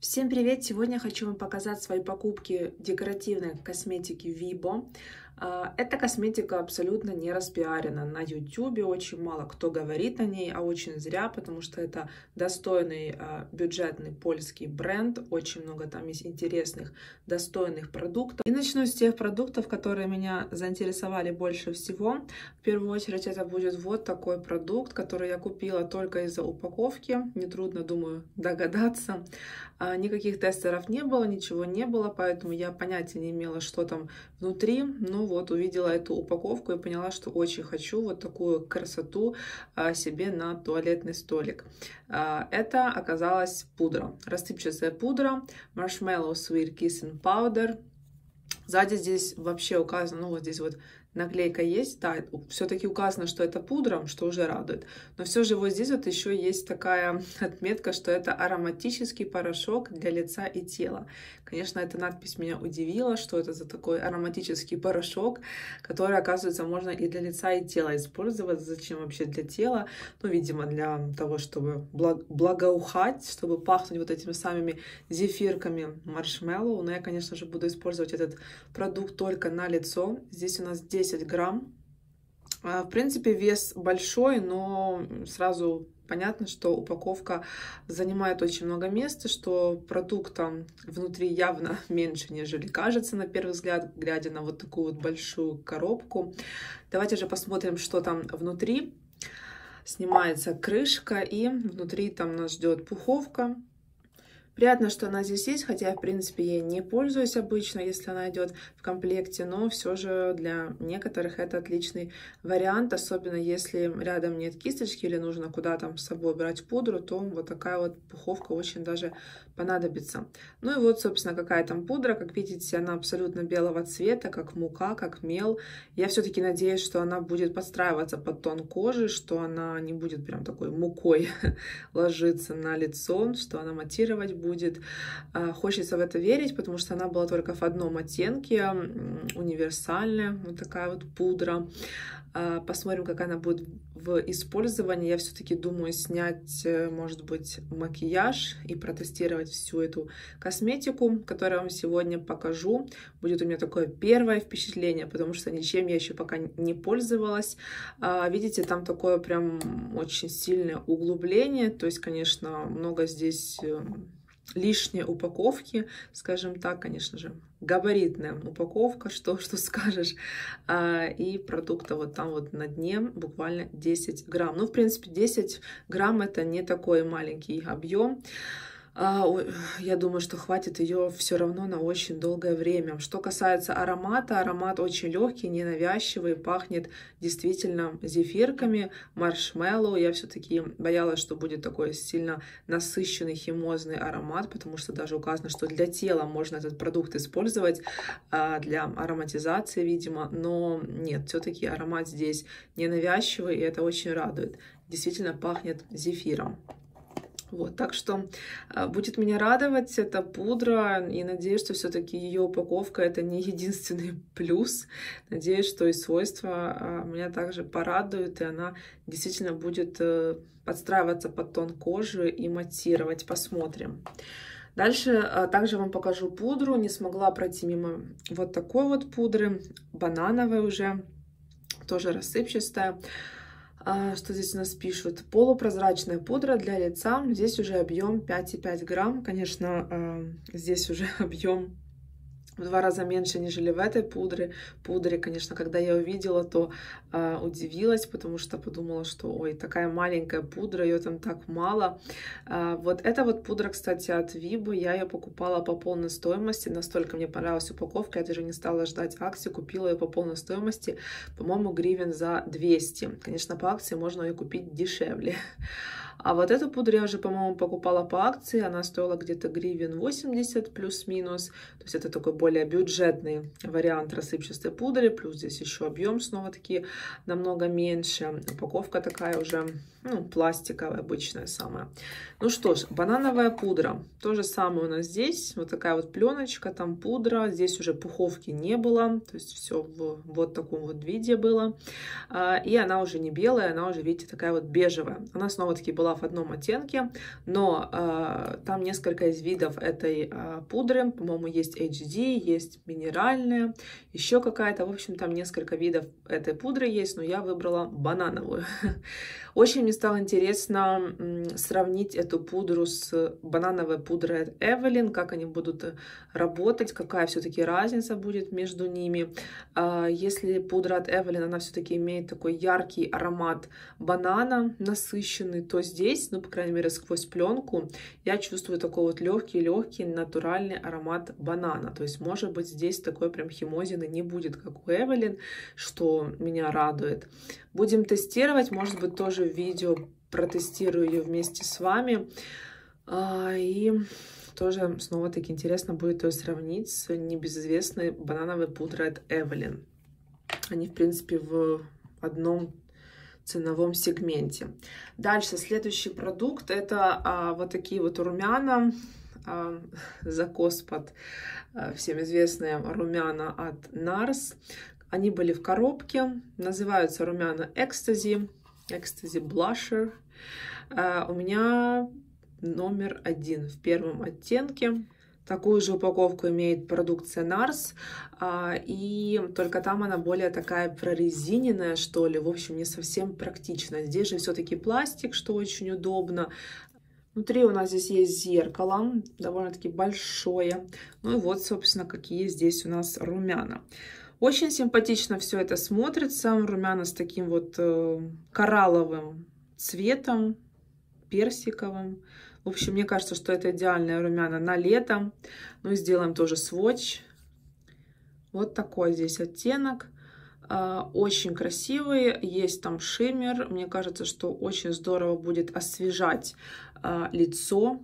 Всем привет! Сегодня я хочу вам показать свои покупки декоративной косметики Vibo. Эта косметика абсолютно не распиарена на YouTube, очень мало кто говорит о ней, а очень зря, потому что это достойный бюджетный польский бренд, очень много там есть интересных, достойных продуктов. И начну с тех продуктов, которые меня заинтересовали больше всего. В первую очередь это будет вот такой продукт, который я купила только из-за упаковки, нетрудно, думаю, догадаться. Никаких тестеров не было, ничего не было, поэтому я понятия не имела, что там внутри. Ну вот, увидела эту упаковку и поняла, что очень хочу вот такую красоту себе на туалетный столик. Это оказалась пудра, рассыпчатая пудра Marshmallow Sweet Kissing Powder. Сзади здесь вообще указано, ну вот здесь вот наклейка есть, да, все-таки указано, что это пудра, что уже радует. Но все же вот здесь вот еще есть такая отметка, что это ароматический порошок для лица и тела. Конечно, эта надпись меня удивила, что это за такой ароматический порошок, который, оказывается, можно и для лица и тела использовать. Зачем вообще для тела? Ну, видимо, для того, чтобы благоухать, чтобы пахнуть вот этими самыми зефирками маршмеллоу. Но я, конечно же, буду использовать этот продукт только на лицо. Здесь у нас 10 грамм. В принципе, вес большой, но сразу понятно, что упаковка занимает очень много места, что продукта внутри явно меньше, нежели кажется на первый взгляд, глядя на вот такую вот большую коробку. Давайте же посмотрим, что там внутри. Снимается крышка, и внутри там нас ждет пуховка. Приятно, что она здесь есть, хотя, в принципе, я не пользуюсь обычно, если она идет в комплекте, но все же для некоторых это отличный вариант, особенно если рядом нет кисточки или нужно куда-то с собой брать пудру, то вот такая вот пуховка очень даже понадобится. Ну и вот, собственно, какая там пудра. Как видите, она абсолютно белого цвета, как мука, как мел. Я все-таки надеюсь, что она будет подстраиваться под тон кожи, что она не будет прям такой мукой ложиться на лицо, что она матировать будет. Хочется в это верить, потому что она была только в одном оттенке, универсальная, вот такая вот пудра. Посмотрим, как она будет в использовании. Я все-таки думаю снять, может быть, макияж и протестировать всю эту косметику, которую я вам сегодня покажу. Будет у меня такое первое впечатление, потому что ничем я еще пока не пользовалась. Видите, там такое прям очень сильное углубление. То есть, конечно, много здесь лишней упаковки, скажем так, конечно же, габаритная упаковка, что скажешь, и продукта вот там вот на дне буквально 10 грамм. Ну, в принципе, 10 грамм это не такой маленький объем. Я думаю, что хватит ее все равно на очень долгое время. Что касается аромата, аромат очень легкий, ненавязчивый, пахнет действительно зефирками, маршмеллоу. Я все-таки боялась, что будет такой сильно насыщенный химозный аромат, потому что даже указано, что для тела можно этот продукт использовать для ароматизации, видимо. Но нет, все-таки аромат здесь ненавязчивый, и это очень радует. Действительно пахнет зефиром. Вот, так что будет меня радовать эта пудра, и надеюсь, что все-таки ее упаковка это не единственный плюс. Надеюсь, что и свойства меня также порадуют, и она действительно будет подстраиваться под тон кожи и матировать. Посмотрим. Дальше также вам покажу пудру. Не смогла пройти мимо вот такой вот пудры, банановой уже, тоже рассыпчатая. Что здесь у нас пишут? Полупрозрачная пудра для лица. Здесь уже объем 5,5 грамм. Конечно, здесь уже объем в 2 раза меньше, нежели в этой пудре. Конечно, когда я увидела, то удивилась, потому что подумала, что ой, такая маленькая пудра, ее там так мало. Вот эта вот пудра, кстати, от Vibo, я ее покупала по полной стоимости. Настолько мне понравилась упаковка, я даже не стала ждать акции, купила ее по полной стоимости, по-моему, гривен за 200. Конечно, по акции можно ее купить дешевле. А вот эту пудру я уже, по-моему, покупала по акции. Она стоила где-то гривен 80 плюс-минус. То есть это такой более более бюджетный вариант рассыпчатой пудры. Плюс здесь еще объем снова-таки намного меньше. Упаковка такая уже, ну, пластиковая, обычная самая. Ну что ж, банановая пудра. То же самое у нас здесь. Вот такая вот пленочка, там пудра. Здесь уже пуховки не было. То есть все в вот таком вот виде было. И она уже не белая, она уже, видите, такая вот бежевая. Она снова-таки была в одном оттенке, но там несколько из видов этой пудры. По-моему, есть HD, есть минеральная, еще какая-то. В общем, там несколько видов этой пудры есть, но я выбрала банановую. Очень мне стало интересно сравнить эту пудру с банановой пудрой от Evelyn, как они будут работать, какая все-таки разница будет между ними. Если пудра от Evelyn, она все-таки имеет такой яркий аромат банана, насыщенный, то здесь, ну, по крайней мере, сквозь пленку, я чувствую такой вот легкий натуральный аромат банана. То есть, может быть, здесь такой прям химозины не будет, как у Evelyn, что меня радует. Будем тестировать, может быть, тоже в видео протестирую ее вместе с вами. И тоже снова-таки интересно будет ее сравнить с небезызвестной банановой пудрой от Evelyn. Они, в принципе, в одном ценовом сегменте. Дальше, следующий продукт, это вот такие вот румяна. Закос под всем известные румяна от NARS. Они были в коробке, называются румяна Ecstasy Blusher. У меня номер 1 в первом оттенке. Такую же упаковку имеет продукция NARS, и только там она более такая прорезиненная, что ли, в общем, не совсем практично. Здесь же все-таки пластик, что очень удобно. Внутри у нас здесь есть зеркало, довольно-таки большое. Ну и вот, собственно, какие здесь у нас румяна. Очень симпатично все это смотрится. Румяна с таким вот коралловым цветом, персиковым. В общем, мне кажется, что это идеальные румяна на лето. Ну и сделаем тоже свотч. Вот такой здесь оттенок. Очень красивые. Есть там шиммер. Мне кажется, что очень здорово будет освежать лицо.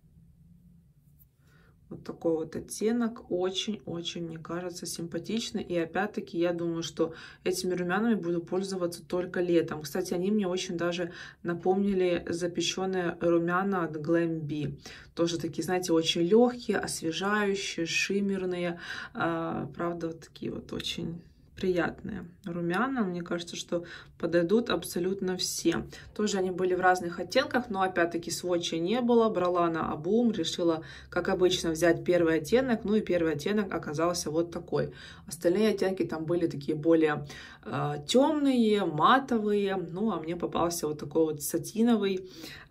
Вот такой вот оттенок. Очень-очень, мне кажется, симпатичный. И опять-таки, я думаю, что этими румянами буду пользоваться только летом. Кстати, они мне очень даже напомнили запеченные румяна от Glam-B. Тоже такие, знаете, очень легкие, освежающие, шиммерные. Правда, вот такие вот очень приятные румяна. Мне кажется, что подойдут абсолютно все. Тоже они были в разных оттенках, но опять-таки сводча не было. Брала на обум, решила, как обычно, взять первый оттенок. Ну и первый оттенок оказался вот такой. Остальные оттенки там были такие более темные, матовые. Ну а мне попался вот такой вот сатиновый,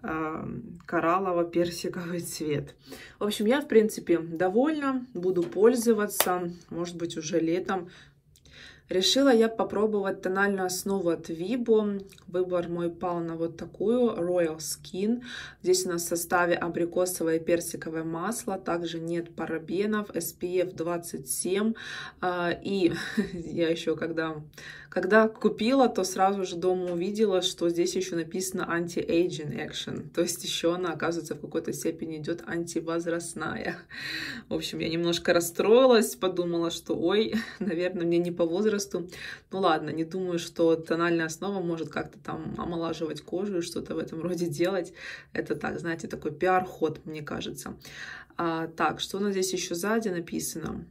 кораллово-персиковый цвет. В общем, я, в принципе, довольна. Буду пользоваться, может быть, уже летом. Решила я попробовать тональную основу от Vibo. Выбор мой пал на вот такую Royal Skin. Здесь у нас в составе абрикосовое и персиковое масло. Также нет парабенов, SPF 27. И я еще когда купила, то сразу же дома увидела, что здесь еще написано Anti-Aging Action. То есть еще она, оказывается, в какой-то степени идет антивозрастная. В общем, я немножко расстроилась, подумала, что ой, наверное, мне не по возрасту. Ну ладно, не думаю, что тональная основа может как-то там омолаживать кожу и что-то в этом роде делать. Это так, знаете, такой пиар-ход, мне кажется. Так, что у нас здесь еще сзади написано?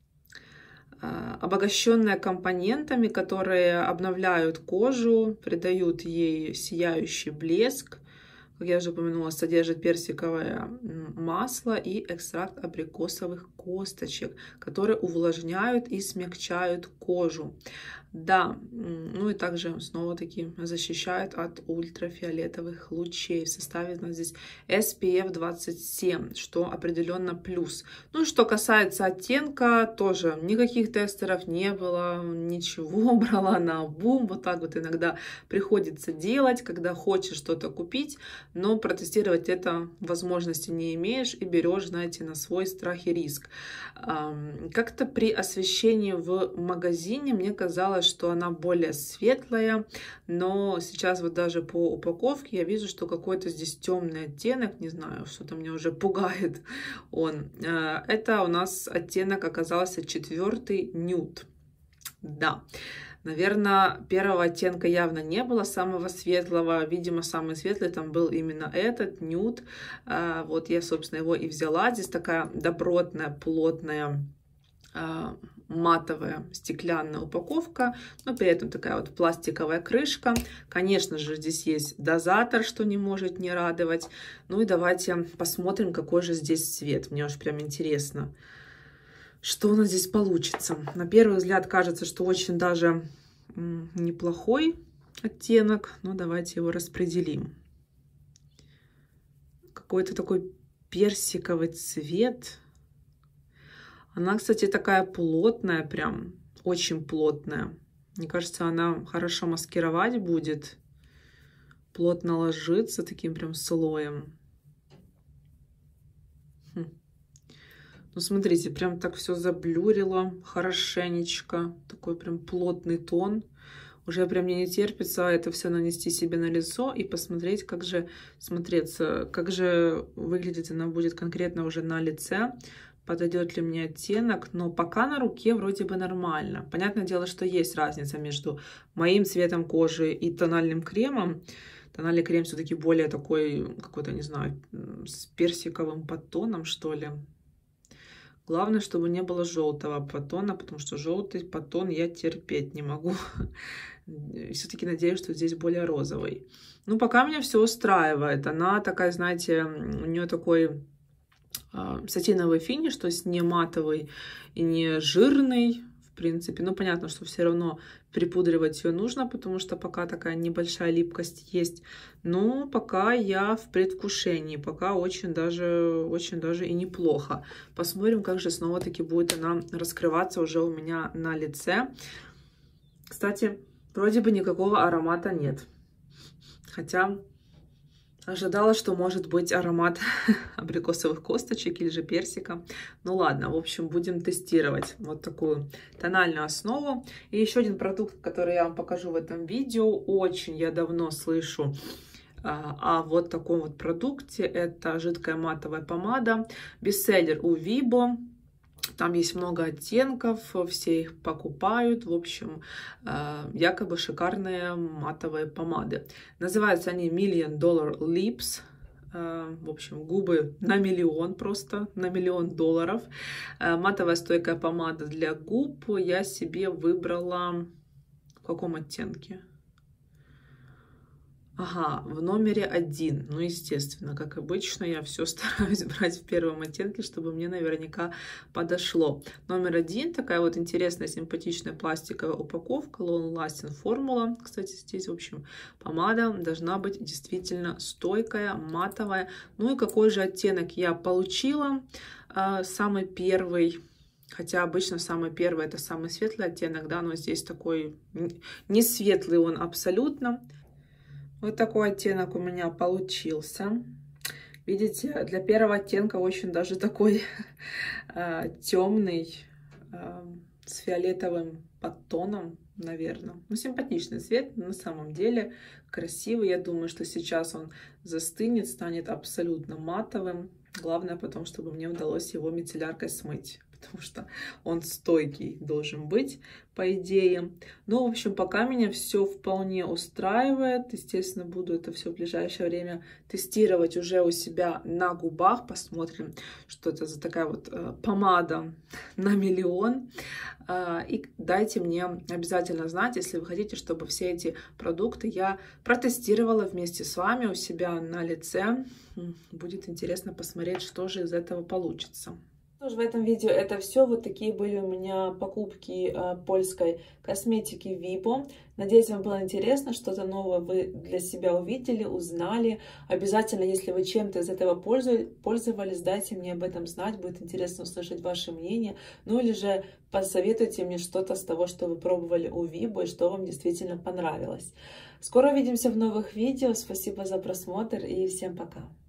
Обогащенная компонентами, которые обновляют кожу, придают ей сияющий блеск. Как я уже упомянула, содержит персиковое масло и экстракт абрикосовых косточек, которые увлажняют и смягчают кожу. Да, ну и также снова-таки защищает от ультрафиолетовых лучей. В составе у нас здесь SPF 27, что определенно плюс. Ну и что касается оттенка, тоже никаких тестеров не было, ничего, брала на обум. Вот так вот иногда приходится делать, когда хочешь что-то купить, но протестировать это возможности не имеешь и берешь, знаете, на свой страх и риск. Как-то при освещении в магазине мне казалось, что она более светлая, но сейчас вот даже по упаковке я вижу, что какой-то здесь темный оттенок, не знаю, что-то меня уже пугает он. Это у нас оттенок оказался 4-й нюд. Да. Наверное, первого оттенка явно не было, самого светлого. Видимо, самый светлый там был именно этот, нюд. Вот я, собственно, его и взяла. Здесь такая добротная, плотная, матовая стеклянная упаковка, но при этом такая вот пластиковая крышка. Конечно же, здесь есть дозатор, что не может не радовать. Ну и давайте посмотрим, какой же здесь цвет. Мне уж прям интересно, что у нас здесь получится. На первый взгляд кажется, что очень даже неплохой оттенок, но давайте его распределим. Какой-то такой персиковый цвет. Она, кстати, такая плотная, прям очень плотная. Мне кажется, она хорошо маскировать будет. Плотно ложится таким прям слоем. Ну, смотрите, прям так все заблюрило хорошенечко. Такой прям плотный тон. Уже прям мне не терпится это все нанести себе на лицо и посмотреть, как же смотреться, как же выглядеть она будет конкретно уже на лице. Подойдет ли мне оттенок, но пока на руке вроде бы нормально. Понятное дело, что есть разница между моим цветом кожи и тональным кремом. Тональный крем все-таки более такой, какой-то, не знаю, с персиковым подтоном, что ли. Главное, чтобы не было желтого подтона, потому что желтый подтон я терпеть не могу. Все-таки надеюсь, что здесь более розовый. Ну, пока меня все устраивает. Она такая, знаете, у нее такой сатиновый финиш, то есть не матовый и не жирный, в принципе. Ну, понятно, что все равно припудривать ее нужно, потому что пока такая небольшая липкость есть. Но пока я в предвкушении, пока очень даже и неплохо. Посмотрим, как же снова-таки будет она раскрываться уже у меня на лице. Кстати, вроде бы никакого аромата нет. Хотя ожидала, что может быть аромат абрикосовых косточек или же персика. Ну ладно, в общем, будем тестировать вот такую тональную основу. И еще один продукт, который я вам покажу в этом видео. Очень я давно слышу о вот таком вот продукте. Это жидкая матовая помада. Бестселлер у Vibo. Там есть много оттенков, все их покупают. В общем, якобы шикарные матовые помады. Называются они $1 Million Lips. В общем, губы на миллион, просто на $1 миллион. Матовая стойкая помада для губ я себе выбрала в каком оттенке? Ага, в номере 1. Ну, естественно, как обычно, я все стараюсь брать в первом оттенке, чтобы мне наверняка подошло. Номер 1, такая вот интересная, симпатичная пластиковая упаковка, Long Lasting формула. Кстати, здесь, в общем, помада должна быть действительно стойкая, матовая. Ну и какой же оттенок я получила? Самый первый. Хотя обычно самый первый это самый светлый оттенок, да, но здесь такой не светлый он абсолютно. Вот такой оттенок у меня получился. Видите, для первого оттенка очень даже такой темный, с фиолетовым подтоном, наверное. Ну, симпатичный цвет, на самом деле красивый. Я думаю, что сейчас он застынет, станет абсолютно матовым. Главное потом, чтобы мне удалось его мицелляркой смыть, потому что он стойкий должен быть, по идее. Ну, в общем, пока меня все вполне устраивает. Естественно, буду это все в ближайшее время тестировать уже у себя на губах. Посмотрим, что это за такая вот помада на миллион. И дайте мне обязательно знать, если вы хотите, чтобы все эти продукты я протестировала вместе с вами у себя на лице. Будет интересно посмотреть, что же из этого получится. Тоже в этом видео это все. Вот такие были у меня покупки польской косметики Vibo. Надеюсь, вам было интересно, что-то новое вы для себя увидели, узнали. Обязательно, если вы чем-то из этого пользовались, дайте мне об этом знать. Будет интересно услышать ваше мнение. Ну или же посоветуйте мне что-то с того, что вы пробовали у Vibo и что вам действительно понравилось. Скоро увидимся в новых видео. Спасибо за просмотр и всем пока.